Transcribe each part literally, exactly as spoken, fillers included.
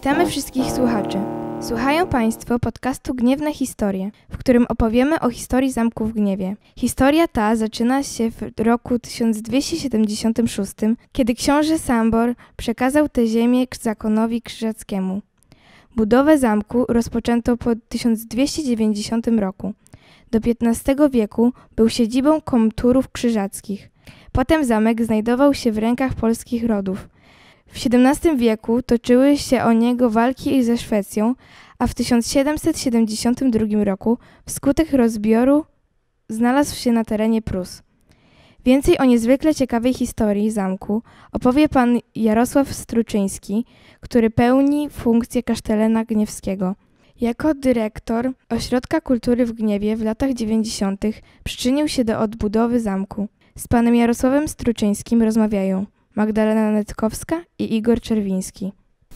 Witamy wszystkich słuchaczy. Słuchają Państwo podcastu Gniewne Historie, w którym opowiemy o historii zamku w Gniewie. Historia ta zaczyna się w roku tysiąc dwieście siedemdziesiątym szóstym, kiedy książę Sambor przekazał tę ziemię zakonowi krzyżackiemu. Budowę zamku rozpoczęto po tysiąc dwieście dziewięćdziesiątym roku. Do piętnastego wieku był siedzibą komturów krzyżackich. Potem zamek znajdował się w rękach polskich rodów. W siedemnastym wieku toczyły się o niego walki ze Szwecją, a w tysiąc siedemset siedemdziesiątym drugim roku wskutek rozbioru znalazł się na terenie Prus. Więcej o niezwykle ciekawej historii zamku opowie pan Jarosław Struczyński, który pełni funkcję kasztelana gniewskiego. Jako dyrektor Ośrodka Kultury w Gniewie w latach dziewięćdziesiątych przyczynił się do odbudowy zamku. Z panem Jarosławem Struczyńskim rozmawiają Magdalena Netkowska i Igor Czerwiński.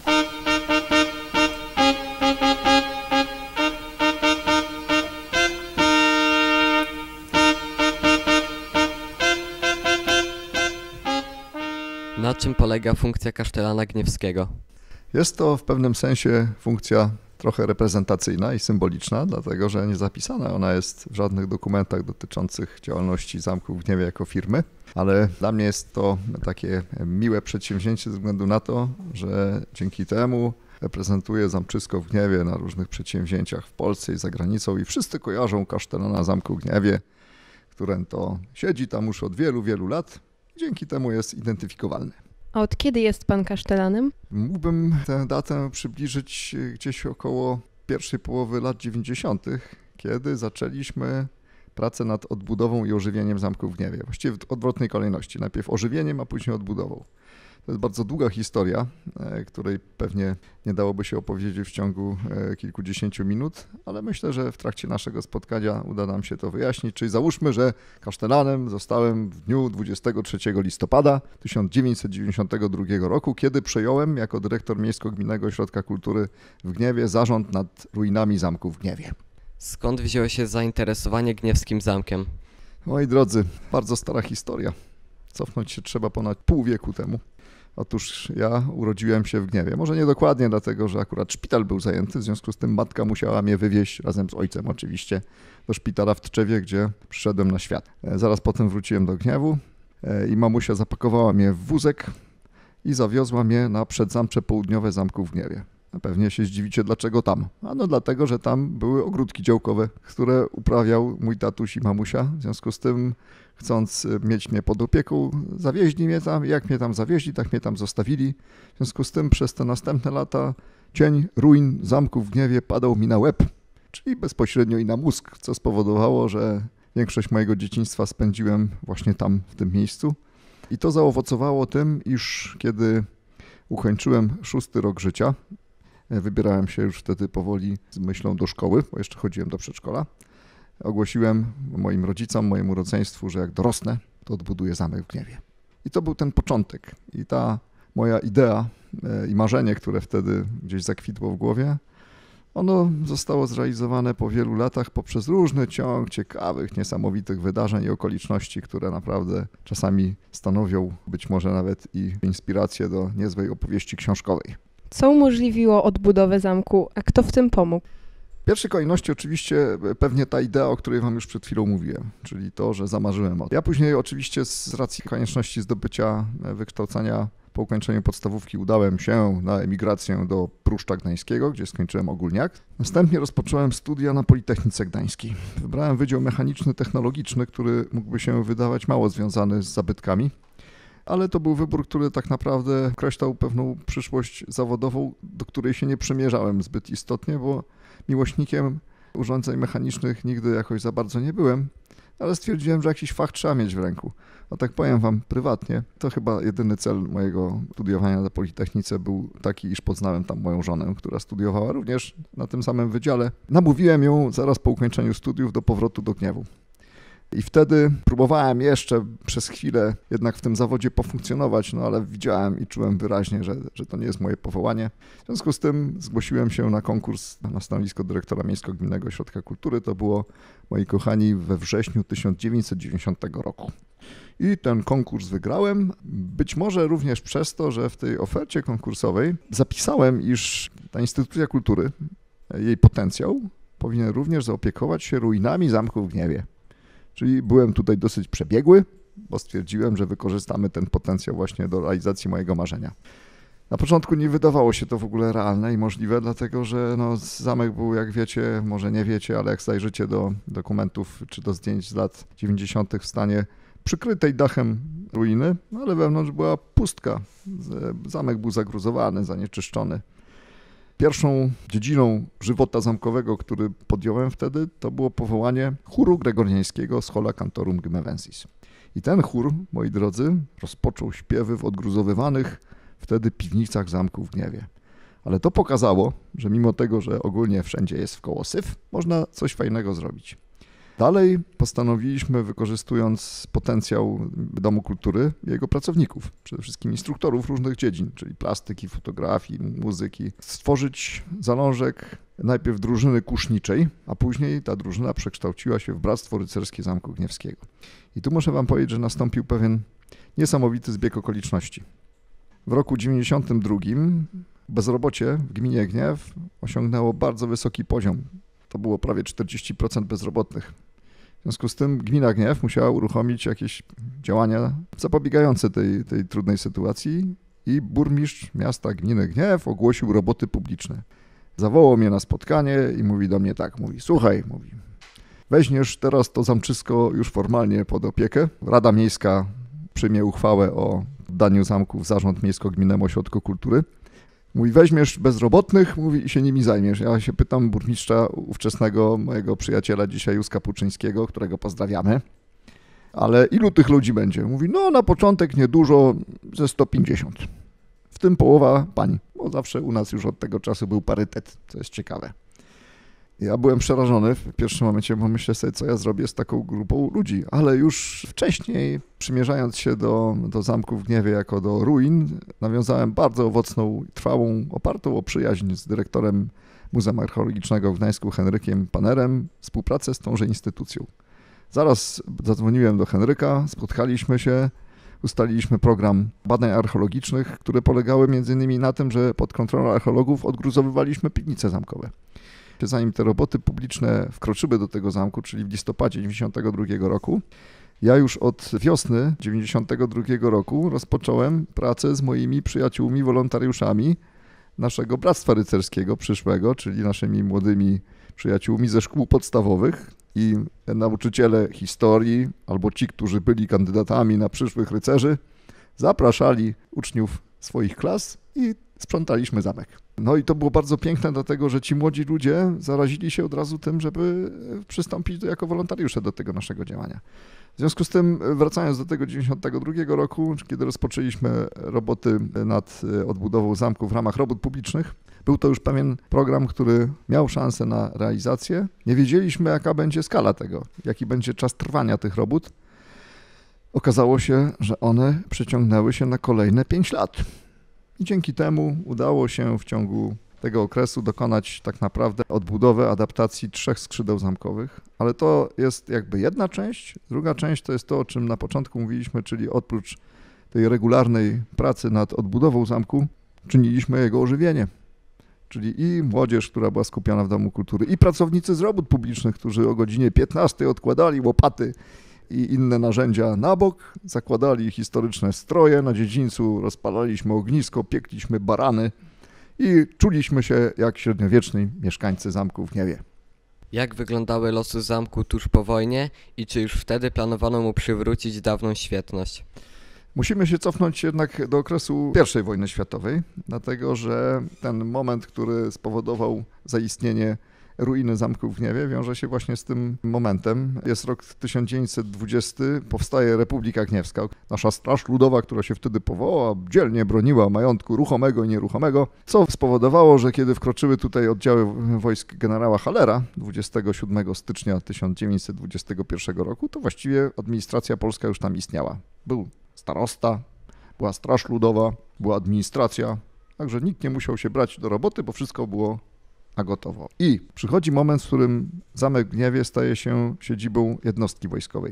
Na czym polega funkcja kasztelana gniewskiego? Jest to w pewnym sensie funkcja trochę reprezentacyjna i symboliczna, dlatego że nie zapisana ona jest w żadnych dokumentach dotyczących działalności zamku w Gniewie jako firmy, ale dla mnie jest to takie miłe przedsięwzięcie ze względu na to, że dzięki temu reprezentuję Zamczysko w Gniewie na różnych przedsięwzięciach w Polsce i za granicą i wszyscy kojarzą kasztelana zamku w Gniewie, który to siedzi tam już od wielu, wielu lat. Dzięki temu jest identyfikowalny. A od kiedy jest pan kasztelanem? Mógłbym tę datę przybliżyć gdzieś około pierwszej połowy lat dziewięćdziesiątych, kiedy zaczęliśmy pracę nad odbudową i ożywieniem zamku w Gniewie. Właściwie w odwrotnej kolejności. Najpierw ożywieniem, a później odbudową. To jest bardzo długa historia, której pewnie nie dałoby się opowiedzieć w ciągu kilkudziesięciu minut, ale myślę, że w trakcie naszego spotkania uda nam się to wyjaśnić. Czyli załóżmy, że kasztelanem zostałem w dniu dwudziestego trzeciego listopada tysiąc dziewięćset dziewięćdziesiątego drugiego roku, kiedy przejąłem jako dyrektor Miejsko-Gminnego Ośrodka Kultury w Gniewie zarząd nad ruinami zamku w Gniewie. Skąd wzięło się zainteresowanie gniewskim zamkiem? Moi drodzy, bardzo stara historia. Cofnąć się trzeba ponad pół wieku temu. Otóż ja urodziłem się w Gniewie. Może nie dokładnie, dlatego że akurat szpital był zajęty, w związku z tym matka musiała mnie wywieźć razem z ojcem oczywiście do szpitala w Tczewie, gdzie przyszedłem na świat. Zaraz potem wróciłem do Gniewu i mamusia zapakowała mnie w wózek i zawiozła mnie na przedzamcze południowe zamku w Gniewie. Pewnie się zdziwicie, dlaczego tam. Ano dlatego, że tam były ogródki działkowe, które uprawiał mój tatuś i mamusia. W związku z tym, chcąc mieć mnie pod opieką, zawieźli mnie tam. Jak mnie tam zawieźli, tak mnie tam zostawili. W związku z tym przez te następne lata cień ruin zamku w Gniewie padał mi na łeb, czyli bezpośrednio i na mózg, co spowodowało, że większość mojego dzieciństwa spędziłem właśnie tam, w tym miejscu. I to zaowocowało tym, iż kiedy ukończyłem szósty rok życia, wybierałem się już wtedy powoli z myślą do szkoły, bo jeszcze chodziłem do przedszkola. Ogłosiłem moim rodzicom, mojemu rodzeństwu, że jak dorosnę, to odbuduję zamek w Gniewie. I to był ten początek. I ta moja idea i marzenie, które wtedy gdzieś zakwitło w głowie, ono zostało zrealizowane po wielu latach poprzez różny ciąg ciekawych, niesamowitych wydarzeń i okoliczności, które naprawdę czasami stanowią być może nawet i inspirację do niezłej opowieści książkowej. Co umożliwiło odbudowę zamku, a kto w tym pomógł? W pierwszej kolejności oczywiście pewnie ta idea, o której wam już przed chwilą mówiłem, czyli to, że zamarzyłem o tym. Ja później oczywiście z racji konieczności zdobycia wykształcenia po ukończeniu podstawówki udałem się na emigrację do Pruszcza Gdańskiego, gdzie skończyłem ogólniak. Następnie rozpocząłem studia na Politechnice Gdańskiej. Wybrałem Wydział Mechaniczny Technologiczny, który mógłby się wydawać mało związany z zabytkami, ale to był wybór, który tak naprawdę określał pewną przyszłość zawodową, do której się nie przymierzałem zbyt istotnie, bo miłośnikiem urządzeń mechanicznych nigdy jakoś za bardzo nie byłem, ale stwierdziłem, że jakiś fach trzeba mieć w ręku. A tak powiem wam prywatnie, to chyba jedyny cel mojego studiowania na Politechnice był taki, iż poznałem tam moją żonę, która studiowała również na tym samym wydziale. Namówiłem ją zaraz po ukończeniu studiów do powrotu do Gniewu. I wtedy próbowałem jeszcze przez chwilę jednak w tym zawodzie pofunkcjonować, no ale widziałem i czułem wyraźnie, że, że to nie jest moje powołanie. W związku z tym zgłosiłem się na konkurs na stanowisko dyrektora Miejsko-Gminnego Ośrodka Kultury. To było, moi kochani, we wrześniu tysiąc dziewięćset dziewięćdziesiątego roku. I ten konkurs wygrałem, być może również przez to, że w tej ofercie konkursowej zapisałem, iż ta instytucja kultury, jej potencjał, powinien również zaopiekować się ruinami zamku w Gniewie. Czyli byłem tutaj dosyć przebiegły, bo stwierdziłem, że wykorzystamy ten potencjał właśnie do realizacji mojego marzenia. Na początku nie wydawało się to w ogóle realne i możliwe, dlatego że no, zamek był, jak wiecie, może nie wiecie, ale jak zajrzycie do dokumentów czy do zdjęć z lat dziewięćdziesiątych w stanie przykrytej dachem ruiny, no, ale wewnątrz była pustka. Zamek był zagruzowany, zanieczyszczony. Pierwszą dziedziną żywota zamkowego, który podjąłem wtedy, to było powołanie chóru gregoriańskiego Schola Cantorum Gmevensis. I ten chór, moi drodzy, rozpoczął śpiewy w odgruzowywanych wtedy piwnicach zamku w Gniewie. Ale to pokazało, że mimo tego, że ogólnie wszędzie jest wkoło syf, można coś fajnego zrobić. Dalej postanowiliśmy, wykorzystując potencjał Domu Kultury i jego pracowników, przede wszystkim instruktorów różnych dziedzin, czyli plastyki, fotografii, muzyki, stworzyć zalążek najpierw drużyny kuszniczej, a później ta drużyna przekształciła się w Bractwo Rycerskie Zamku Gniewskiego. I tu muszę wam powiedzieć, że nastąpił pewien niesamowity zbieg okoliczności. W roku dziewięćdziesiątym drugim bezrobocie w gminie Gniew osiągnęło bardzo wysoki poziom. To było prawie czterdzieści procent bezrobotnych. W związku z tym gmina Gniew musiała uruchomić jakieś działania zapobiegające tej, tej trudnej sytuacji i burmistrz miasta gminy Gniew ogłosił roboty publiczne. Zawołał mnie na spotkanie i mówi do mnie tak, mówi, słuchaj, mówi, weźmiesz teraz to zamczysko już formalnie pod opiekę. Rada Miejska przyjmie uchwałę o oddaniu zamku w zarząd Miejsko-Gminnemu Ośrodku Kultury. Mówi, weźmiesz bezrobotnych, mówi, i się nimi zajmiesz. Ja się pytam burmistrza ówczesnego mojego przyjaciela dzisiaj, Józka Puczyńskiego, którego pozdrawiamy, ale ilu tych ludzi będzie? Mówi, no na początek niedużo, ze sto pięćdziesiąt. W tym połowa pań, bo zawsze u nas już od tego czasu był parytet, co jest ciekawe. Ja byłem przerażony w pierwszym momencie, bo myślę sobie, co ja zrobię z taką grupą ludzi, ale już wcześniej, przymierzając się do, do zamku w Gniewie jako do ruin, nawiązałem bardzo owocną, trwałą, opartą o przyjaźń z dyrektorem Muzeum Archeologicznego w Gdańsku, Henrykiem Panerem, współpracę z tąże instytucją. Zaraz zadzwoniłem do Henryka, spotkaliśmy się, ustaliliśmy program badań archeologicznych, które polegały między innymi na tym, że pod kontrolą archeologów odgruzowywaliśmy piwnice zamkowe. Zanim te roboty publiczne wkroczyły do tego zamku, czyli w listopadzie dziewięćdziesiątego drugiego roku, ja już od wiosny dziewięćdziesiątego drugiego roku rozpocząłem pracę z moimi przyjaciółmi, wolontariuszami naszego Bractwa Rycerskiego przyszłego, czyli naszymi młodymi przyjaciółmi ze szkół podstawowych i nauczyciele historii albo ci, którzy byli kandydatami na przyszłych rycerzy, zapraszali uczniów swoich klas i sprzątaliśmy zamek. No i to było bardzo piękne, dlatego że ci młodzi ludzie zarazili się od razu tym, żeby przystąpić do, jako wolontariusze do tego naszego działania. W związku z tym, wracając do tego dziewięćdziesiątego drugiego roku, kiedy rozpoczęliśmy roboty nad odbudową zamku w ramach robót publicznych, był to już pewien program, który miał szansę na realizację. Nie wiedzieliśmy, jaka będzie skala tego, jaki będzie czas trwania tych robót. Okazało się, że one przeciągnęły się na kolejne pięć lat. I dzięki temu udało się w ciągu tego okresu dokonać tak naprawdę odbudowy, adaptacji trzech skrzydeł zamkowych, ale to jest jakby jedna część. Druga część to jest to, o czym na początku mówiliśmy, czyli oprócz tej regularnej pracy nad odbudową zamku, czyniliśmy jego ożywienie. Czyli i młodzież, która była skupiona w Domu Kultury, i pracownicy z robót publicznych, którzy o godzinie piętnastej odkładali łopaty i inne narzędzia na bok, zakładali historyczne stroje, na dziedzińcu rozpalaliśmy ognisko, piekliśmy barany i czuliśmy się jak średniowieczni mieszkańcy zamku w Gniewie. Jak wyglądały losy zamku tuż po wojnie i czy już wtedy planowano mu przywrócić dawną świetność? Musimy się cofnąć jednak do okresu pierwszej wojny światowej, dlatego że ten moment, który spowodował zaistnienie ruiny zamku w Gniewie wiąże się właśnie z tym momentem. Jest rok tysiąc dziewięćset dwudziesty, powstaje Republika Gniewska. Nasza Straż Ludowa, która się wtedy powołała, dzielnie broniła majątku ruchomego i nieruchomego, co spowodowało, że kiedy wkroczyły tutaj oddziały wojsk generała Hallera dwudziestego siódmego stycznia tysiąc dziewięćset dwudziestego pierwszego roku, to właściwie administracja polska już tam istniała. Był starosta, była Straż Ludowa, była administracja, także nikt nie musiał się brać do roboty, bo wszystko było na gotowo. I przychodzi moment, w którym zamek w Gniewie staje się siedzibą jednostki wojskowej.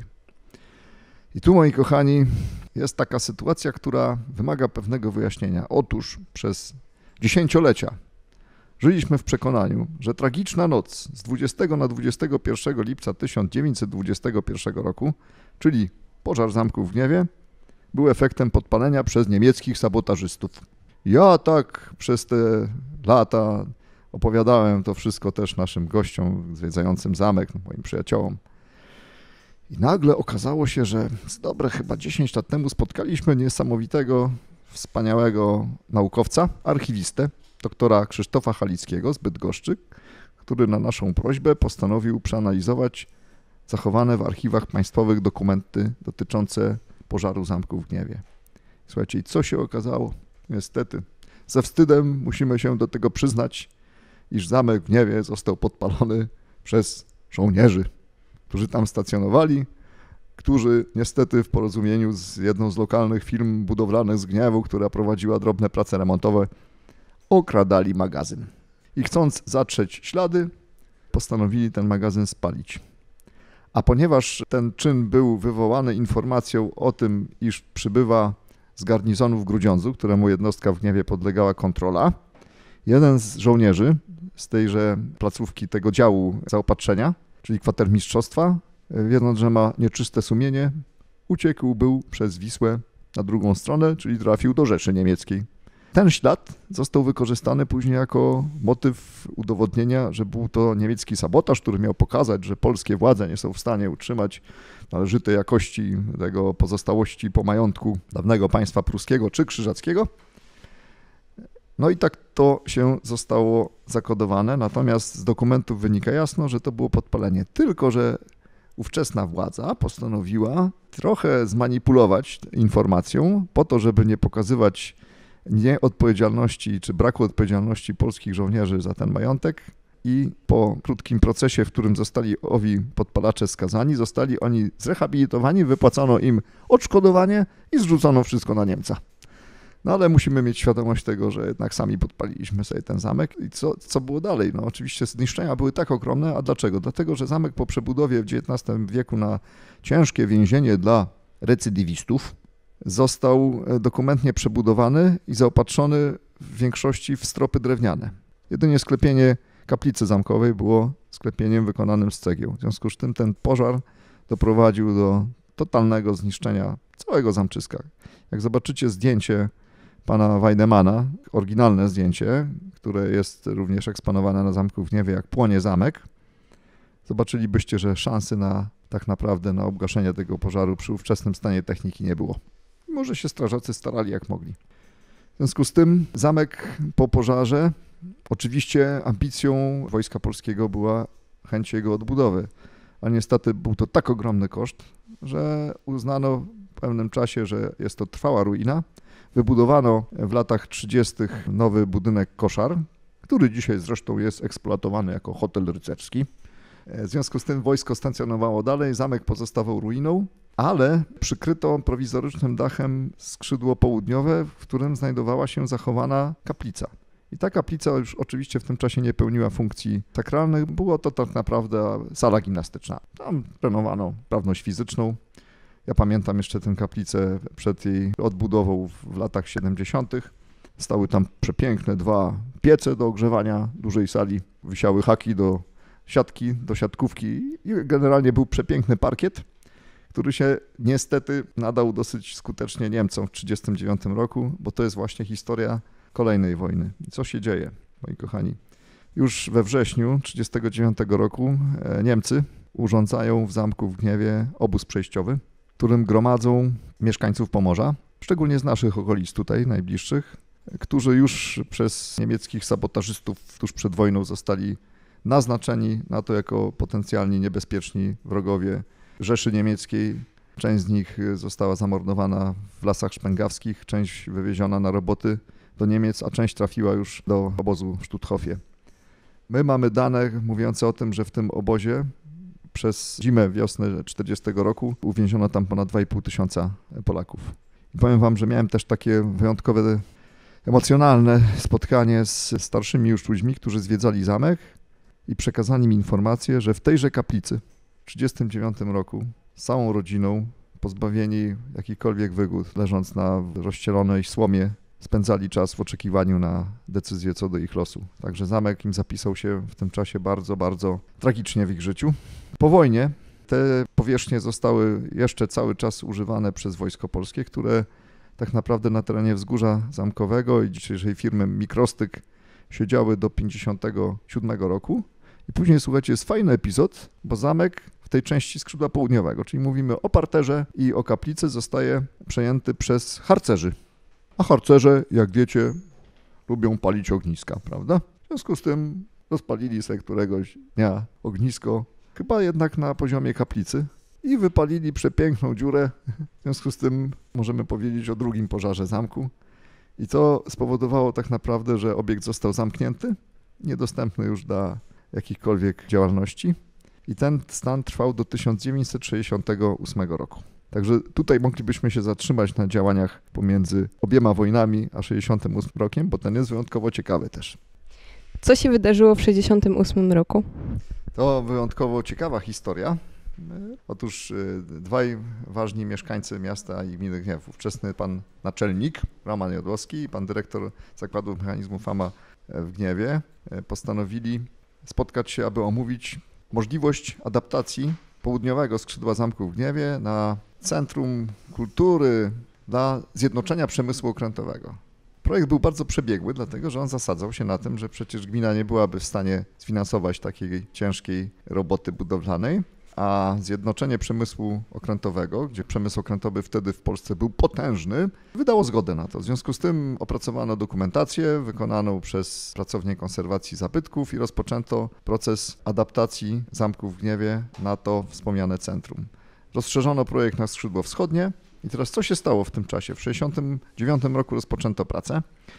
I tu, moi kochani, jest taka sytuacja, która wymaga pewnego wyjaśnienia. Otóż przez dziesięciolecia żyliśmy w przekonaniu, że tragiczna noc z dwudziestego na dwudziestego pierwszego lipca tysiąc dziewięćset dwudziestego pierwszego roku, czyli pożar zamku w Gniewie, był efektem podpalenia przez niemieckich sabotażystów. Ja tak przez te lata opowiadałem to wszystko też naszym gościom zwiedzającym zamek, moim przyjaciołom. I nagle okazało się, że z dobre chyba dziesięć lat temu spotkaliśmy niesamowitego, wspaniałego naukowca, archiwistę, doktora Krzysztofa Halickiego z Bydgoszczy, który na naszą prośbę postanowił przeanalizować zachowane w archiwach państwowych dokumenty dotyczące pożaru zamku w Gniewie. Słuchajcie, i co się okazało? Niestety, ze wstydem musimy się do tego przyznać, iż zamek w Gniewie został podpalony przez żołnierzy, którzy tam stacjonowali, którzy niestety w porozumieniu z jedną z lokalnych firm budowlanych z Gniewu, która prowadziła drobne prace remontowe, okradali magazyn. I chcąc zatrzeć ślady, postanowili ten magazyn spalić. A ponieważ ten czyn był wywołany informacją o tym, iż przybywa z garnizonu w Grudziądzu, któremu jednostka w Gniewie podlegała kontrola, jeden z żołnierzy z tejże placówki, tego działu zaopatrzenia, czyli kwatermistrzostwa, wiedząc, że ma nieczyste sumienie, uciekł był przez Wisłę na drugą stronę, czyli trafił do Rzeszy Niemieckiej. Ten ślad został wykorzystany później jako motyw udowodnienia, że był to niemiecki sabotaż, który miał pokazać, że polskie władze nie są w stanie utrzymać należytej jakości tego pozostałości po majątku dawnego państwa pruskiego czy krzyżackiego. No i tak to się zostało zakodowane, natomiast z dokumentów wynika jasno, że to było podpalenie. Tylko że ówczesna władza postanowiła trochę zmanipulować informacją po to, żeby nie pokazywać nieodpowiedzialności czy braku odpowiedzialności polskich żołnierzy za ten majątek i po krótkim procesie, w którym zostali owi podpalacze skazani, zostali oni zrehabilitowani, wypłacono im odszkodowanie i zrzucono wszystko na Niemca. No ale musimy mieć świadomość tego, że jednak sami podpaliliśmy sobie ten zamek i co, co było dalej? No oczywiście zniszczenia były tak ogromne, a dlaczego? Dlatego, że zamek po przebudowie w dziewiętnastym wieku na ciężkie więzienie dla recydywistów został dokumentnie przebudowany i zaopatrzony w większości w stropy drewniane. Jedynie sklepienie kaplicy zamkowej było sklepieniem wykonanym z cegieł. W związku z tym ten pożar doprowadził do totalnego zniszczenia całego zamczyska. Jak zobaczycie zdjęcie pana Weidemana, oryginalne zdjęcie, które jest również eksponowane na zamku w Gniewie, jak płonie zamek, zobaczylibyście, że szansy na tak naprawdę na obgaszenie tego pożaru przy ówczesnym stanie techniki nie było. Może się strażacy starali jak mogli. W związku z tym zamek po pożarze, oczywiście ambicją Wojska Polskiego była chęć jego odbudowy, ale niestety był to tak ogromny koszt, że uznano w pewnym czasie, że jest to trwała ruina. Wybudowano w latach trzydziestych nowy budynek Koszar, który dzisiaj zresztą jest eksploatowany jako hotel rycerski. W związku z tym wojsko stacjonowało dalej, zamek pozostawał ruiną, ale przykryto prowizorycznym dachem skrzydło południowe, w którym znajdowała się zachowana kaplica. I ta kaplica już oczywiście w tym czasie nie pełniła funkcji sakralnych, było to tak naprawdę sala gimnastyczna. Tam trenowano sprawność fizyczną. Ja pamiętam jeszcze tę kaplicę przed jej odbudową w latach siedemdziesiątych. Stały tam przepiękne dwa piece do ogrzewania dużej sali, wisiały haki do siatki, do siatkówki i generalnie był przepiękny parkiet, który się niestety nadał dosyć skutecznie Niemcom w tysiąc dziewięćset trzydziestym dziewiątym roku, bo to jest właśnie historia kolejnej wojny. I co się dzieje, moi kochani? Już we wrześniu tysiąc dziewięćset trzydziestego dziewiątego roku Niemcy urządzają w zamku w Gniewie obóz przejściowy, w którym gromadzą mieszkańców Pomorza, szczególnie z naszych okolic tutaj, najbliższych, którzy już przez niemieckich sabotażystów tuż przed wojną zostali naznaczeni na to jako potencjalnie niebezpieczni wrogowie Rzeszy Niemieckiej. Część z nich została zamordowana w lasach szpęgawskich, część wywieziona na roboty do Niemiec, a część trafiła już do obozu w Stutthofie. My mamy dane mówiące o tym, że w tym obozie przez zimę, wiosnę czterdziestego roku uwięziono tam ponad dwa i pół tysiąca Polaków. I powiem wam, że miałem też takie wyjątkowe, emocjonalne spotkanie z starszymi już ludźmi, którzy zwiedzali zamek i przekazali mi informację, że w tejże kaplicy w tysiąc dziewięćset trzydziestym dziewiątym roku z całą rodziną, pozbawieni jakichkolwiek wygód, leżąc na rozścielonej słomie, spędzali czas w oczekiwaniu na decyzję co do ich losu. Także zamek im zapisał się w tym czasie bardzo, bardzo tragicznie w ich życiu. Po wojnie te powierzchnie zostały jeszcze cały czas używane przez Wojsko Polskie, które tak naprawdę na terenie wzgórza zamkowego i dzisiejszej firmy Mikrostyk siedziały do pięćdziesiątego siódmego roku. I później, słuchajcie, jest fajny epizod, bo zamek w tej części skrzydła południowego, czyli mówimy o parterze i o kaplicy, zostaje przejęty przez harcerzy. A harcerze, jak wiecie, lubią palić ogniska, prawda? W związku z tym rozpalili sobie któregoś dnia ognisko, chyba jednak na poziomie kaplicy i wypalili przepiękną dziurę. W związku z tym możemy powiedzieć o drugim pożarze zamku. I to spowodowało tak naprawdę, że obiekt został zamknięty, niedostępny już dla jakichkolwiek działalności. I ten stan trwał do tysiąc dziewięćset sześćdziesiątego ósmego roku. Także tutaj moglibyśmy się zatrzymać na działaniach pomiędzy obiema wojnami a sześćdziesiątym ósmym rokiem, bo ten jest wyjątkowo ciekawy też. Co się wydarzyło w sześćdziesiątym ósmym roku? To wyjątkowo ciekawa historia. Otóż dwaj ważni mieszkańcy miasta i gminy Gniew, ówczesny pan naczelnik Roman Jodłowski i pan dyrektor Zakładu Mechanizmu FAMA w Gniewie postanowili spotkać się, aby omówić możliwość adaptacji południowego skrzydła zamku w Gniewie na Centrum Kultury dla zjednoczenia przemysłu okrętowego. Projekt był bardzo przebiegły, dlatego że on zasadzał się na tym, że przecież gmina nie byłaby w stanie sfinansować takiej ciężkiej roboty budowlanej, a zjednoczenie przemysłu okrętowego, gdzie przemysł okrętowy wtedy w Polsce był potężny, wydało zgodę na to. W związku z tym opracowano dokumentację wykonaną przez Pracownię Konserwacji Zabytków i rozpoczęto proces adaptacji zamku w Gniewie na to wspomniane centrum. Rozszerzono projekt na skrzydło wschodnie i teraz co się stało w tym czasie? W tysiąc dziewięćset sześćdziesiątym dziewiątym roku rozpoczęto pracę.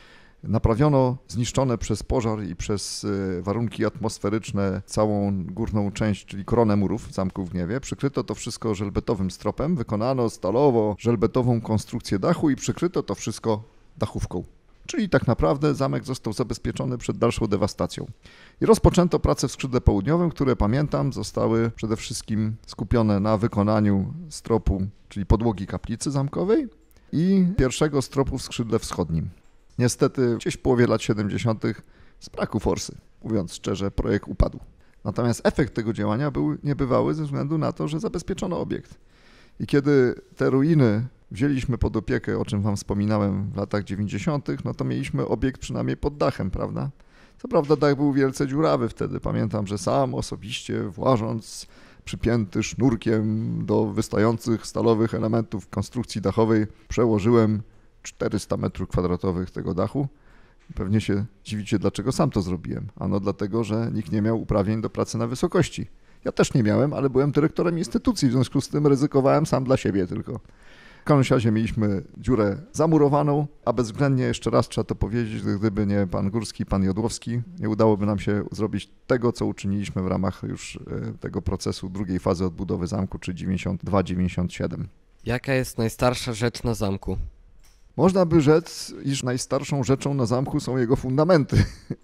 Naprawiono zniszczone przez pożar i przez warunki atmosferyczne całą górną część, czyli koronę murów zamku w Gniewie. Przykryto to wszystko żelbetowym stropem, wykonano stalowo-żelbetową konstrukcję dachu i przykryto to wszystko dachówką. Czyli tak naprawdę zamek został zabezpieczony przed dalszą dewastacją. I rozpoczęto pracę w skrzydle południowym, które pamiętam zostały przede wszystkim skupione na wykonaniu stropu, czyli podłogi kaplicy zamkowej i pierwszego stropu w skrzydle wschodnim. Niestety gdzieś w połowie lat siedemdziesiątych z braku forsy, mówiąc szczerze, projekt upadł. Natomiast efekt tego działania był niebywały ze względu na to, że zabezpieczono obiekt. I kiedy te ruiny wzięliśmy pod opiekę, o czym wam wspominałem w latach dziewięćdziesiątych, no to mieliśmy obiekt przynajmniej pod dachem, prawda? Co prawda dach był wielce dziurawy wtedy. Pamiętam, że sam osobiście włażąc przypięty sznurkiem do wystających stalowych elementów konstrukcji dachowej przełożyłem czterysta metrów kwadratowych tego dachu. Pewnie się dziwicie, dlaczego sam to zrobiłem. Ano dlatego, że nikt nie miał uprawnień do pracy na wysokości. Ja też nie miałem, ale byłem dyrektorem instytucji, w związku z tym ryzykowałem sam dla siebie tylko. W każdym razie mieliśmy dziurę zamurowaną, a bezwzględnie, jeszcze raz trzeba to powiedzieć, że gdyby nie pan Górski, pan Jodłowski, nie udałoby nam się zrobić tego, co uczyniliśmy w ramach już tego procesu drugiej fazy odbudowy zamku, czy dziewięćdziesiąt dwa dziewięćdziesiąt siedem. Jaka jest najstarsza rzecz na zamku? Można by rzec, iż najstarszą rzeczą na zamku są jego fundamenty.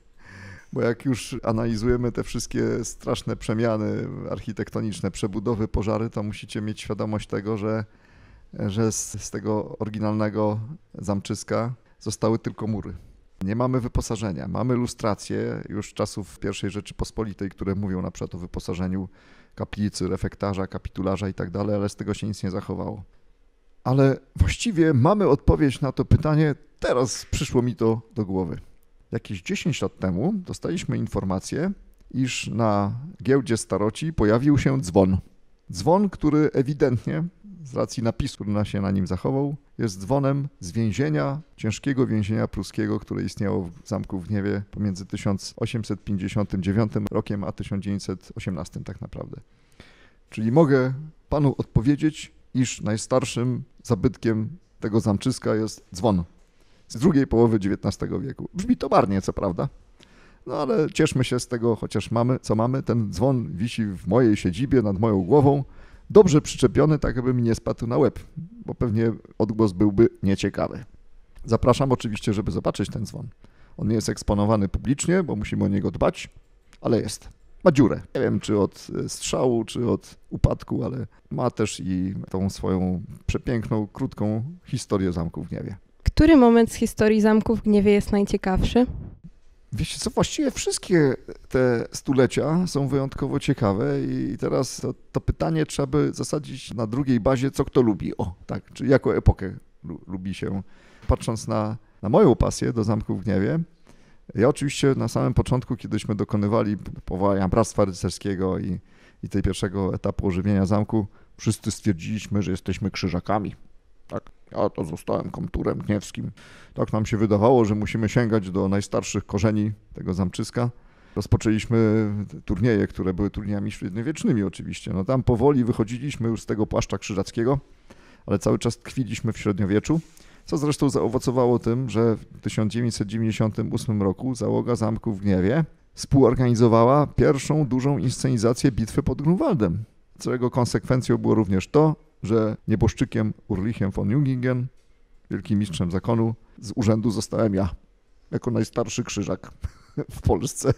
Bo jak już analizujemy te wszystkie straszne przemiany architektoniczne, przebudowy, pożary, to musicie mieć świadomość tego, że, że z, z tego oryginalnego zamczyska zostały tylko mury. Nie mamy wyposażenia, mamy lustracje już z czasów pierwszej Rzeczypospolitej, które mówią na przykład o wyposażeniu kaplicy, refektarza, kapitularza i tak dalej, ale z tego się nic nie zachowało. Ale właściwie mamy odpowiedź na to pytanie, teraz przyszło mi to do głowy. Jakieś dziesięć lat temu dostaliśmy informację, iż na giełdzie staroci pojawił się dzwon. Dzwon, który ewidentnie z racji napisu, który się na nim zachował, jest dzwonem z więzienia, ciężkiego więzienia pruskiego, które istniało w zamku w Gniewie pomiędzy tysiąc osiemset pięćdziesiątym dziewiątym rokiem a tysiąc dziewięćset osiemnastym tak naprawdę. Czyli mogę panu odpowiedzieć, iż najstarszym zabytkiem tego zamczyska jest dzwon z drugiej połowy dziewiętnastego wieku. Brzmi to marnie, co prawda, no ale cieszmy się z tego, chociaż mamy, co mamy. Ten dzwon wisi w mojej siedzibie nad moją głową, dobrze przyczepiony, tak aby mi nie spadł na łeb, bo pewnie odgłos byłby nieciekawy. Zapraszam oczywiście, żeby zobaczyć ten dzwon. On nie jest eksponowany publicznie, bo musimy o niego dbać, ale jest. Ma dziurę. Nie wiem, czy od strzału, czy od upadku, ale ma też i tą swoją przepiękną, krótką historię zamku w Gniewie. Który moment z historii zamku w Gniewie jest najciekawszy? Wiecie co, właściwie wszystkie te stulecia są wyjątkowo ciekawe i teraz to, to pytanie trzeba by zasadzić na drugiej bazie, co kto lubi. O, tak, czyli jaką epokę lu, lubi się. Patrząc na, na moją pasję do zamku w Gniewie, ja oczywiście na samym początku, kiedyśmy dokonywali powołania Bractwa Rycerskiego i, i tej pierwszego etapu ożywienia zamku, wszyscy stwierdziliśmy, że jesteśmy krzyżakami. Tak, ja to zostałem komturem gniewskim. Tak nam się wydawało, że musimy sięgać do najstarszych korzeni tego zamczyska. Rozpoczęliśmy turnieje, które były turniejami średniowiecznymi oczywiście. No tam powoli wychodziliśmy już z tego płaszcza krzyżackiego, ale cały czas tkwiliśmy w średniowieczu, co zresztą zaowocowało tym, że w tysiąc dziewięćset dziewięćdziesiątym ósmym roku załoga zamku w Gniewie współorganizowała pierwszą dużą inscenizację bitwy pod Grunwaldem, czego konsekwencją było również to, że nieboszczykiem Urlichem von Jungingen, wielkim mistrzem zakonu, z urzędu zostałem ja, jako najstarszy krzyżak w Polsce.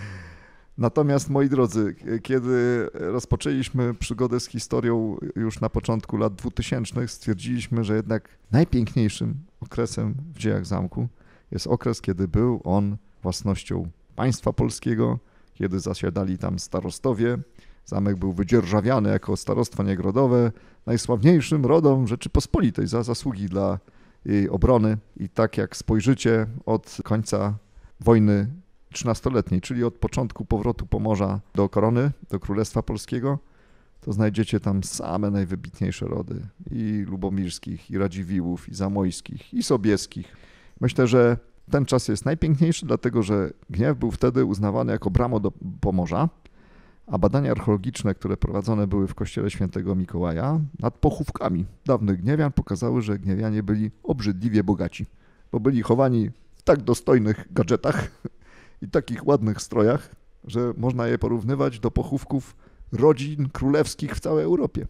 Natomiast, moi drodzy, kiedy rozpoczęliśmy przygodę z historią już na początku lat dwutysięcznych, stwierdziliśmy, że jednak najpiękniejszym okresem w dziejach zamku jest okres, kiedy był on własnością państwa polskiego, kiedy zasiadali tam starostowie. Zamek był wydzierżawiany jako starostwo niegrodowe, najsławniejszym rodom Rzeczypospolitej za zasługi dla jej obrony. I tak jak spojrzycie od końca wojny trzynastoletniej, czyli od początku powrotu Pomorza do korony, do Królestwa Polskiego, to znajdziecie tam same najwybitniejsze rody i lubomirskich, i Radziwiłłów, i Zamojskich, i Sobieskich. Myślę, że ten czas jest najpiękniejszy, dlatego że Gniew był wtedy uznawany jako bramo do Pomorza, a badania archeologiczne, które prowadzone były w kościele świętego Mikołaja nad pochówkami dawnych Gniewian pokazały, że Gniewianie byli obrzydliwie bogaci, bo byli chowani w tak dostojnych gadżetach i takich ładnych strojach, że można je porównywać do pochówków rodzin królewskich w całej Europie.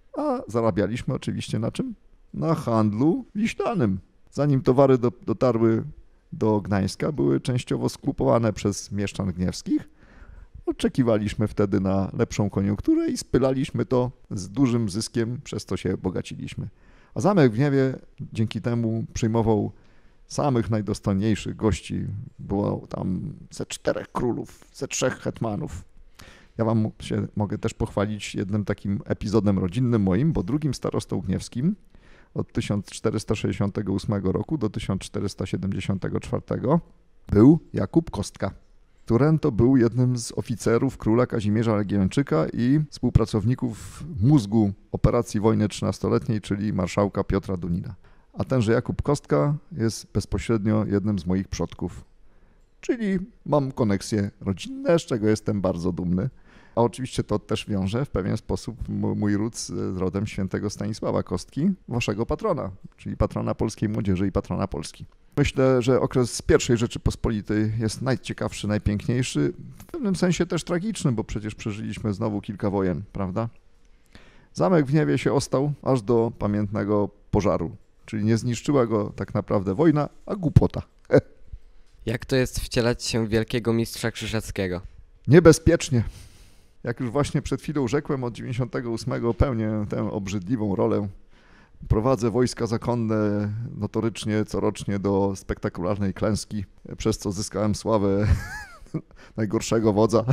A zarabialiśmy oczywiście na czym? Na handlu wiślanym. Zanim towary do, dotarły do Gdańska, były częściowo skupowane przez mieszczan gniewskich. Oczekiwaliśmy wtedy na lepszą koniunkturę i spylaliśmy to z dużym zyskiem, przez co się bogaciliśmy. A zamek w Gniewie dzięki temu przyjmował samych najdostojniejszych gości. Było tam ze czterech królów, ze trzech hetmanów. Ja wam się mogę też pochwalić jednym takim epizodem rodzinnym moim, bo drugim starostą gniewskim od tysiąc czterysta sześćdziesiątego ósmego roku do tysiąc czterysta siedemdziesiątego czwartego był Jakub Kostka, który to był jednym z oficerów króla Kazimierza Legiończyka i współpracowników mózgu operacji wojny trzynastoletniej, czyli marszałka Piotra Dunina. A tenże Jakub Kostka jest bezpośrednio jednym z moich przodków, czyli mam koneksje rodzinne, z czego jestem bardzo dumny. A oczywiście to też wiąże w pewien sposób mój ród z rodem świętego Stanisława Kostki, waszego patrona, czyli patrona polskiej młodzieży i patrona Polski. Myślę, że okres pierwszej Rzeczypospolitej jest najciekawszy, najpiękniejszy, w pewnym sensie też tragiczny, bo przecież przeżyliśmy znowu kilka wojen, prawda? Zamek w Gniewie się ostał aż do pamiętnego pożaru, czyli nie zniszczyła go tak naprawdę wojna, a głupota. Jak to jest wcielać się w wielkiego mistrza krzyżackiego? Niebezpiecznie. Jak już właśnie przed chwilą rzekłem, od dziewięćdziesiątego ósmego pełnię tę obrzydliwą rolę. Prowadzę wojska zakonne notorycznie corocznie do spektakularnej klęski, przez co zyskałem sławę najgorszego wodza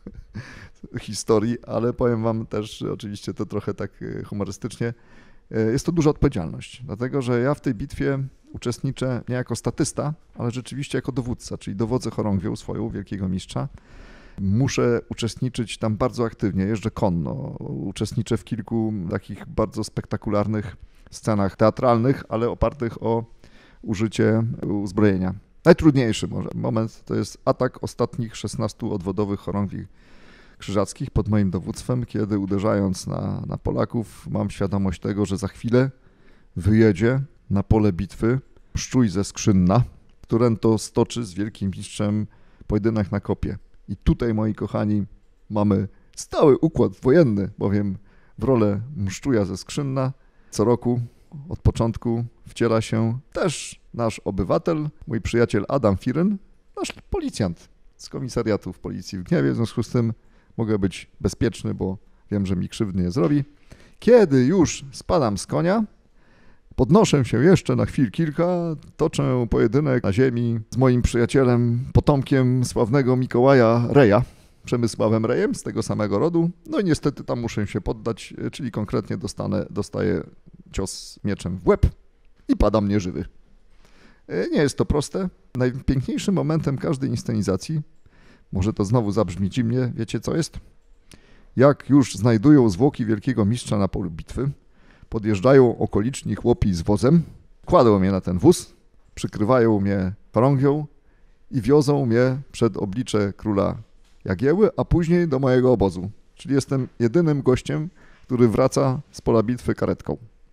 historii, ale powiem wam też, oczywiście to trochę tak humorystycznie, jest to duża odpowiedzialność, dlatego że ja w tej bitwie uczestniczę nie jako statysta, ale rzeczywiście jako dowódca, czyli dowodzę chorągwią swoją wielkiego mistrza. muszę uczestniczyć tam bardzo aktywnie, jeżdżę konno, uczestniczę w kilku takich bardzo spektakularnych scenach teatralnych, ale opartych o użycie uzbrojenia. Najtrudniejszy może moment to jest atak ostatnich szesnastu odwodowych chorągwi krzyżackich pod moim dowództwem, kiedy uderzając na, na Polaków mam świadomość tego, że za chwilę wyjedzie na pole bitwy Pszczój ze Skrzynna, który to stoczy z wielkim mistrzem pojedynek na kopie. I tutaj, moi kochani, mamy stały układ wojenny, bowiem w rolę Mszczuja ze Skrzynna co roku od początku wciela się też nasz obywatel, mój przyjaciel Adam Firyn, nasz policjant z komisariatu w Policji w Gniewie. W związku z tym mogę być bezpieczny, bo wiem, że mi krzywdy nie zrobi. Kiedy już spadam z konia, podnoszę się jeszcze na chwil kilka, toczę pojedynek na ziemi z moim przyjacielem, potomkiem sławnego Mikołaja Reja, Przemysławem Rejem, z tego samego rodu. No i niestety tam muszę się poddać, czyli konkretnie dostanę, dostaję cios mieczem w łeb i padam nieżywy. Nie jest to proste. Najpiękniejszym momentem każdej inscenizacji, może to znowu zabrzmi dziwnie, wiecie co jest? Jak już znajdują zwłoki wielkiego mistrza na polu bitwy, podjeżdżają okoliczni chłopi z wozem, kładą mnie na ten wóz, przykrywają mnie chorągwią i wiozą mnie przed oblicze króla Jagieły, a później do mojego obozu. Czyli jestem jedynym gościem, który wraca z pola bitwy karetką.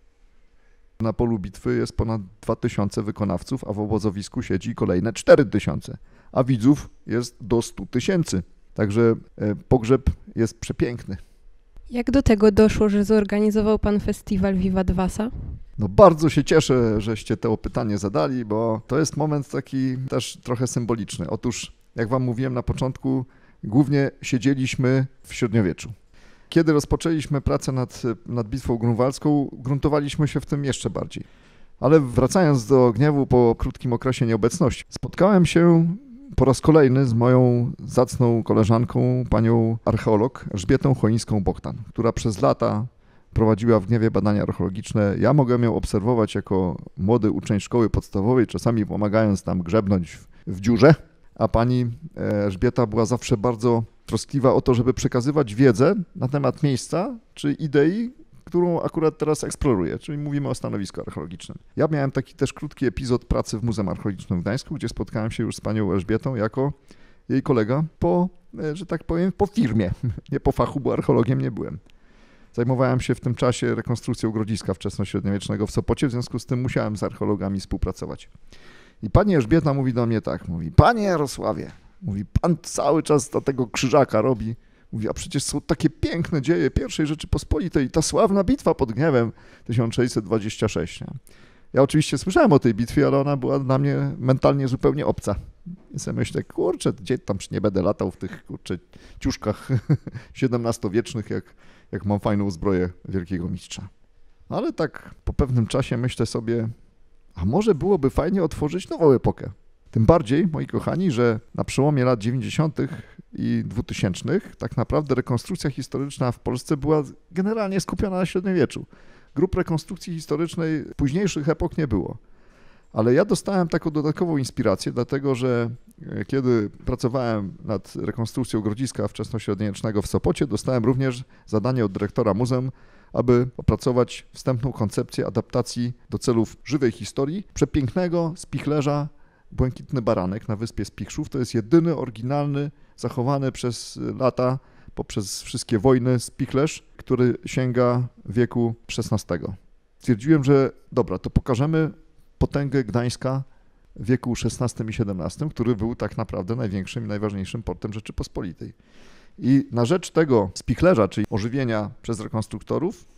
Na polu bitwy jest ponad dwa tysiące wykonawców, a w obozowisku siedzi kolejne cztery tysiące, a widzów jest do stu tysięcy. Także pogrzeb jest przepiękny. Jak do tego doszło, że zorganizował pan festiwal Vivat Vasa? No bardzo się cieszę, żeście to pytanie zadali, bo to jest moment taki też trochę symboliczny. Otóż, jak wam mówiłem na początku, głównie siedzieliśmy w średniowieczu. Kiedy rozpoczęliśmy pracę nad, nad bitwą grunwaldzką, gruntowaliśmy się w tym jeszcze bardziej. Ale wracając do Gniewu po krótkim okresie nieobecności, spotkałem się po raz kolejny z moją zacną koleżanką, panią archeolog Elżbietą Choińską-Bochtan, która przez lata prowadziła w Gniewie badania archeologiczne. Ja mogłem ją obserwować jako młody uczeń szkoły podstawowej, czasami pomagając tam grzebnąć w, w dziurze, a pani Elżbieta była zawsze bardzo troskliwa o to, żeby przekazywać wiedzę na temat miejsca czy idei, którą akurat teraz eksploruję, czyli mówimy o stanowisku archeologicznym. Ja miałem taki też krótki epizod pracy w Muzeum Archeologicznym w Gdańsku, gdzie spotkałem się już z panią Elżbietą jako jej kolega po, że tak powiem, po firmie. Nie po fachu, bo archeologiem nie byłem. Zajmowałem się w tym czasie rekonstrukcją grodziska wczesnośredniowiecznego w Sopocie, w związku z tym musiałem z archeologami współpracować. I pani Elżbieta mówi do mnie tak, mówi: panie Jarosławie, mówi, pan cały czas do tego krzyżaka robi. Mówi, a przecież są takie piękne dzieje pierwszej Rzeczypospolitej i ta sławna bitwa pod Gniewem tysiąc sześćset dwadzieścia sześć. Nie? Ja oczywiście słyszałem o tej bitwie, ale ona była dla mnie mentalnie zupełnie obca. I sobie myślę, kurczę, gdzie tam nie będę latał w tych, kurczę, ciuszkach siedemnastowiecznych, jak, jak mam fajną zbroję wielkiego mistrza. Ale tak po pewnym czasie myślę sobie, a może byłoby fajnie otworzyć nową epokę. Tym bardziej, moi kochani, że na przełomie lat dziewięćdziesiątych i dwutysięcznych tak naprawdę rekonstrukcja historyczna w Polsce była generalnie skupiona na średniowieczu. Grup rekonstrukcji historycznej późniejszych epok nie było. Ale ja dostałem taką dodatkową inspirację, dlatego że kiedy pracowałem nad rekonstrukcją grodziska wczesnośredniowiecznego w Sopocie, dostałem również zadanie od dyrektora muzeum, aby opracować wstępną koncepcję adaptacji do celów żywej historii przepięknego spichlerza Błękitny Baranek na wyspie Spichrzów. To jest jedyny oryginalny, zachowany przez lata, poprzez wszystkie wojny spichlerz, który sięga wieku szesnastego. Stwierdziłem, że dobra, to pokażemy potęgę Gdańska w wieku szesnastym i siedemnastym, który był tak naprawdę największym i najważniejszym portem Rzeczypospolitej. I na rzecz tego spichlerza, czyli ożywienia przez rekonstruktorów,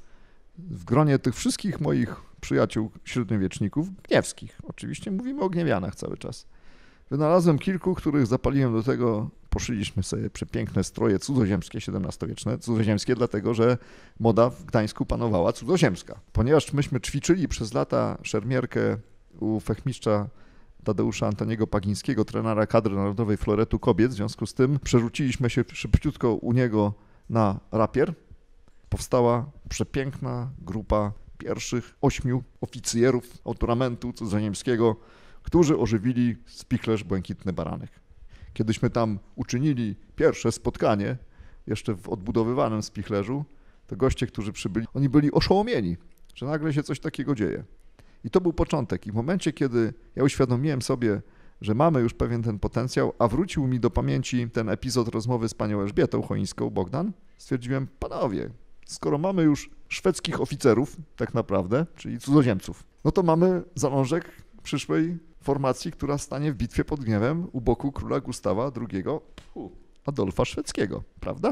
w gronie tych wszystkich moich przyjaciół średniowieczników, gniewskich, oczywiście mówimy o gniewianach cały czas, wynalazłem kilku, których zapaliłem do tego, poszyliśmy sobie przepiękne stroje cudzoziemskie, siedemnastowieczne, cudzoziemskie, dlatego że moda w Gdańsku panowała cudzoziemska. Ponieważ myśmy ćwiczyli przez lata szermierkę u fechmistrza Tadeusza Antoniego Pagińskiego, trenera kadry narodowej floretu kobiet, w związku z tym przerzuciliśmy się szybciutko u niego na rapier. Powstała przepiękna grupa pierwszych ośmiu oficjerów autoramentu cudzoziemskiego, którzy ożywili spichlerz Błękitny Baranek. Kiedyśmy tam uczynili pierwsze spotkanie, jeszcze w odbudowywanym Spichlerzu, to goście, którzy przybyli, oni byli oszołomieni, że nagle się coś takiego dzieje. I to był początek. I w momencie, kiedy ja uświadomiłem sobie, że mamy już pewien ten potencjał, a wrócił mi do pamięci ten epizod rozmowy z panią Elżbietą Choińską, Bogdan, stwierdziłem, panowie, skoro mamy już szwedzkich oficerów, tak naprawdę, czyli cudzoziemców, no to mamy zalążek przyszłej formacji, która stanie w bitwie pod Gniewem u boku króla Gustawa drugiego Adolfa Szwedzkiego, prawda?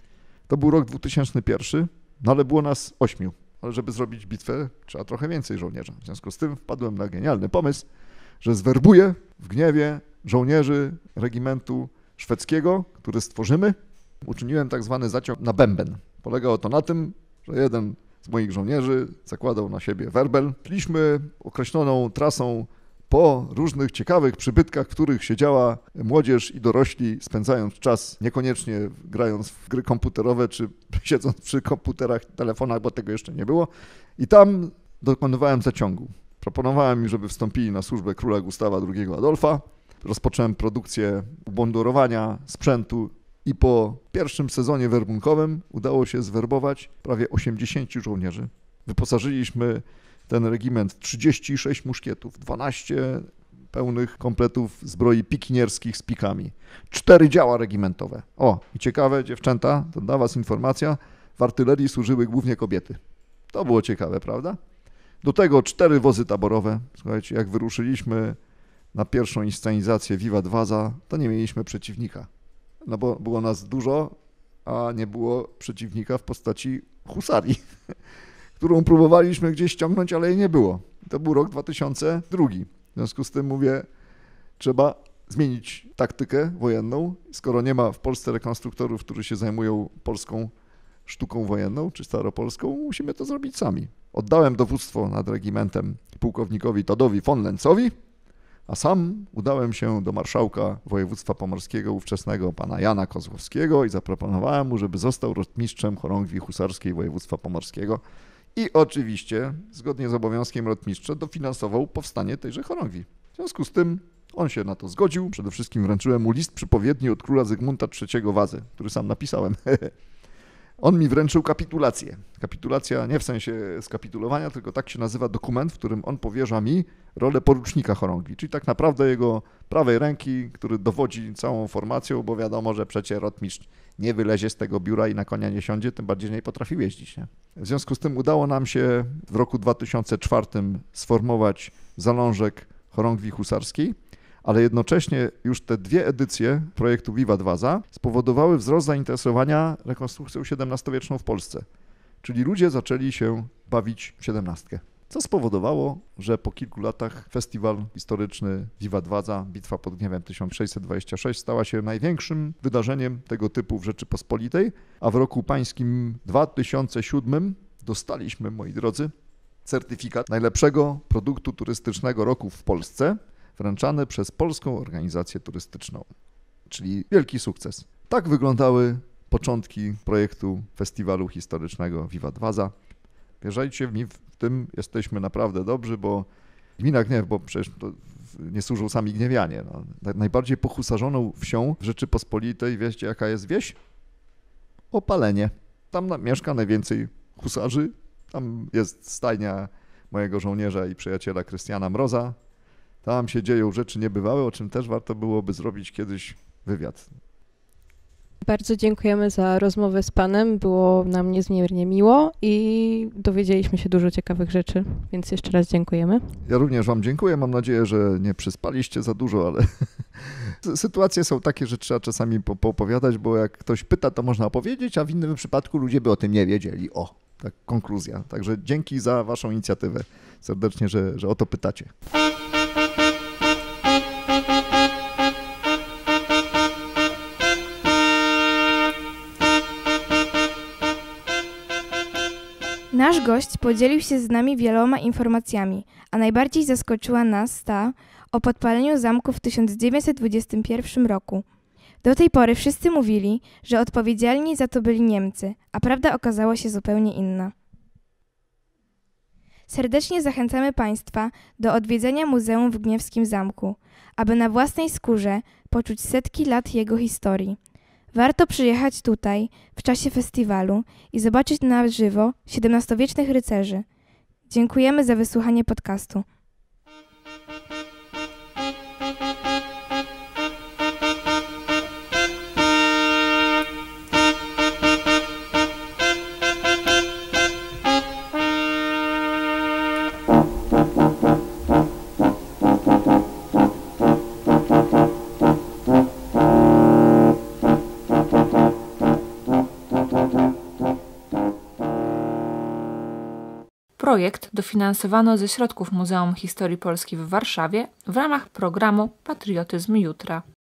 To był rok dwa tysiące pierwszy, no ale było nas ośmiu. Ale żeby zrobić bitwę, trzeba trochę więcej żołnierza. W związku z tym wpadłem na genialny pomysł, że zwerbuję w Gniewie żołnierzy regimentu szwedzkiego, który stworzymy. Uczyniłem tak zwany zaciąg na bęben. Polegało to na tym, że jeden z moich żołnierzy zakładał na siebie werbel. Szliśmy określoną trasą po różnych ciekawych przybytkach, w których siedziała młodzież i dorośli, spędzając czas niekoniecznie grając w gry komputerowe, czy siedząc przy komputerach, telefonach, bo tego jeszcze nie było. I tam dokonywałem zaciągu. Proponowałem im, żeby wstąpili na służbę króla Gustawa drugiego Adolfa. Rozpocząłem produkcję umundurowania, sprzętu i po pierwszym sezonie werbunkowym udało się zwerbować prawie osiemdziesięciu żołnierzy. Wyposażyliśmy ten regiment w trzydzieści sześć muszkietów, dwanaście pełnych kompletów zbroi pikinierskich z pikami, cztery działa regimentowe. O, i ciekawe, dziewczęta, to dla was informacja, w artylerii służyły głównie kobiety. To było ciekawe, prawda? Do tego cztery wozy taborowe. Słuchajcie, jak wyruszyliśmy na pierwszą inscenizację Wiwat Waza, to nie mieliśmy przeciwnika. No bo było nas dużo, a nie było przeciwnika w postaci husarii, którą próbowaliśmy gdzieś ściągnąć, ale jej nie było. To był rok dwa tysiące drugi. W związku z tym mówię, trzeba zmienić taktykę wojenną. Skoro nie ma w Polsce rekonstruktorów, którzy się zajmują polską sztuką wojenną, czy staropolską, musimy to zrobić sami. Oddałem dowództwo nad regimentem pułkownikowi Tadowi von Lenzowi, a sam udałem się do marszałka województwa pomorskiego, ówczesnego pana Jana Kozłowskiego i zaproponowałem mu, żeby został rotmistrzem chorągwi husarskiej województwa pomorskiego i oczywiście, zgodnie z obowiązkiem rotmistrza, dofinansował powstanie tejże chorągwi. W związku z tym on się na to zgodził. Przede wszystkim wręczyłem mu list przypowiedni od króla Zygmunta trzeciego Wazy, który sam napisałem. On mi wręczył kapitulację. Kapitulacja nie w sensie skapitulowania, tylko tak się nazywa dokument, w którym on powierza mi rolę porucznika chorągwi, czyli tak naprawdę jego prawej ręki, który dowodzi całą formacją, bo wiadomo, że przecież rotmistrz nie wylezie z tego biura i na konia nie siądzie, tym bardziej nie potrafił jeździć. Nie? W związku z tym udało nam się w roku dwa tysiące czwartym sformować zalążek chorągwi husarskiej, ale jednocześnie już te dwie edycje projektu Wiwat Waza spowodowały wzrost zainteresowania rekonstrukcją siedemnastowieczną w Polsce. Czyli ludzie zaczęli się bawić w siedemnastkę. Co spowodowało, że po kilku latach festiwal historyczny Wiwat Waza, Bitwa pod Gniewem tysiąc sześćset dwadzieścia sześć stała się największym wydarzeniem tego typu w Rzeczypospolitej, a w roku pańskim dwa tysiące siódmym dostaliśmy, moi drodzy, certyfikat najlepszego produktu turystycznego roku w Polsce, wręczany przez Polską Organizację Turystyczną, czyli wielki sukces. Tak wyglądały początki projektu festiwalu historycznego Wiwat Waza. Wierzajcie mi, w tym jesteśmy naprawdę dobrzy, bo gmina Gniew, bo przecież to nie służą sami gniewianie. No. Najbardziej pohusarzoną wsią w Rzeczypospolitej, wiecie jaka jest wieś? Opalenie. Tam mieszka najwięcej husarzy, tam jest stajnia mojego żołnierza i przyjaciela Krystiana Mroza. Tam się dzieją rzeczy niebywałe, o czym też warto byłoby zrobić kiedyś wywiad. Bardzo dziękujemy za rozmowę z panem, było nam niezmiernie miło i dowiedzieliśmy się dużo ciekawych rzeczy, więc jeszcze raz dziękujemy. Ja również wam dziękuję, mam nadzieję, że nie przyspaliście za dużo, ale sytuacje są takie, że trzeba czasami poopowiadać, bo jak ktoś pyta, to można opowiedzieć, a w innym przypadku ludzie by o tym nie wiedzieli. O, tak konkluzja. Także dzięki za waszą inicjatywę serdecznie, że, że o to pytacie. Nasz gość podzielił się z nami wieloma informacjami, a najbardziej zaskoczyła nas ta o podpaleniu zamku w tysiąc dziewięćset dwudziestym pierwszym roku. Do tej pory wszyscy mówili, że odpowiedzialni za to byli Niemcy, a prawda okazała się zupełnie inna. Serdecznie zachęcamy Państwa do odwiedzenia Muzeum w Gniewskim Zamku, aby na własnej skórze poczuć setki lat jego historii. Warto przyjechać tutaj w czasie festiwalu i zobaczyć na żywo siedemnastowiecznych rycerzy. Dziękujemy za wysłuchanie podcastu. Projekt dofinansowano ze środków Muzeum Historii Polski w Warszawie w ramach programu Patriotyzm Jutra.